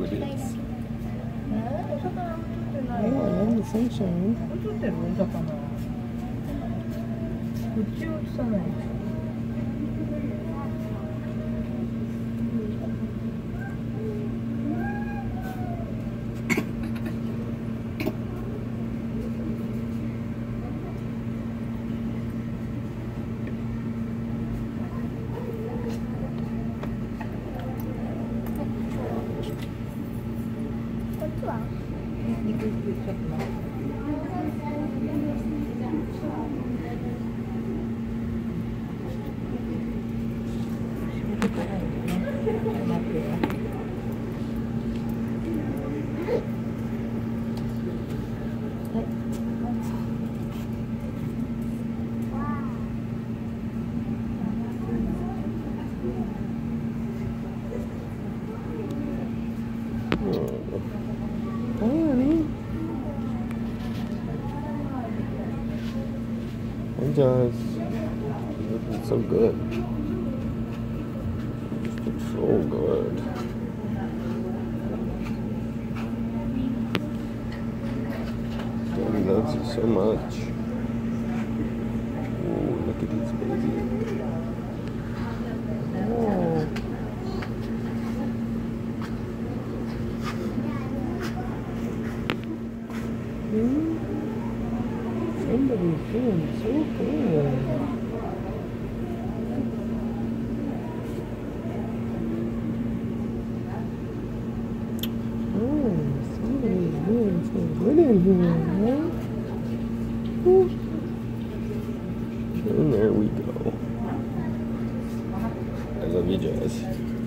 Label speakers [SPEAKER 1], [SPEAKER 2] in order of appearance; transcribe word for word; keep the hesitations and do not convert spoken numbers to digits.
[SPEAKER 1] it is.
[SPEAKER 2] Yeah, I love the sunshine. Hey guys, looking so good. This looks so good. Daddy loves you so much. Oh, look at this baby. Oh. Hmm? Somebody's doing so good. Oh, somebody's doing so good in here, huh? Woo. And there we go. I love you, Jazz.